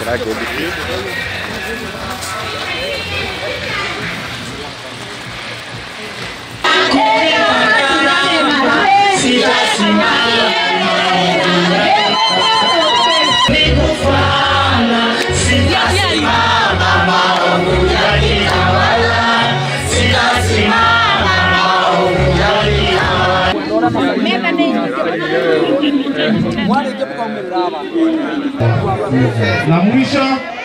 La mwisho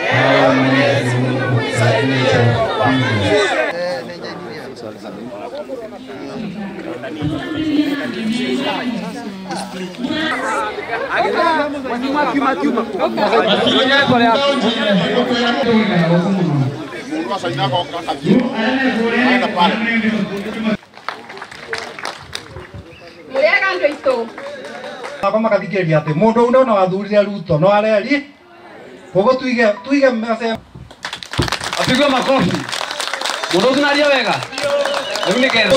kama kathikĩrĩria atĩ mũndũ ũyũ no athurire Ruto no areri koguo tuige mase apigwe makofi mũndũ ũcio naria wega rĩu nĩ kero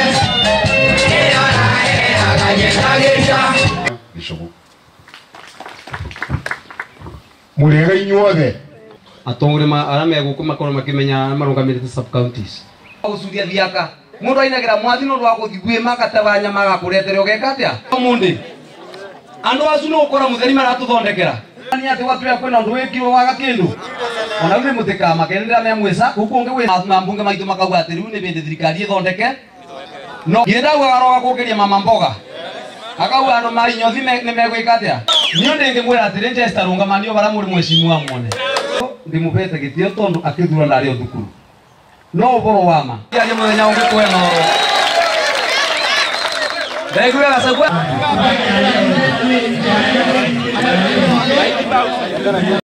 mũrĩega inyuothe atongoria arĩa megũkũ makorwo makĩmenya marũgamĩrĩte sub counties gũcuria thiaka mũndũ ainagĩra mwathi no rwa gũthi gwĩma gataganya magakũretere ũgeka atĩa mũndĩ andũ acu no ũkora mũtheri maratuthondekera ni ati watu ya kwenda ndu wekirwo waga kindu ona ule mutika makenera me mwesa huko nge we mambunge maitu makauga ati riu ni bende thirikari ithondeke no yenda gwaroga kugeria mama mboga akauga no mari nyothi ni megwika atia niyo ndenge mwera ati Register rungamanio bara muri mweshimu wa muone ndimupete gitio tondu akithura ndari thukuru no uboro wama yari muthenya ungi kwena ndegwira sagwa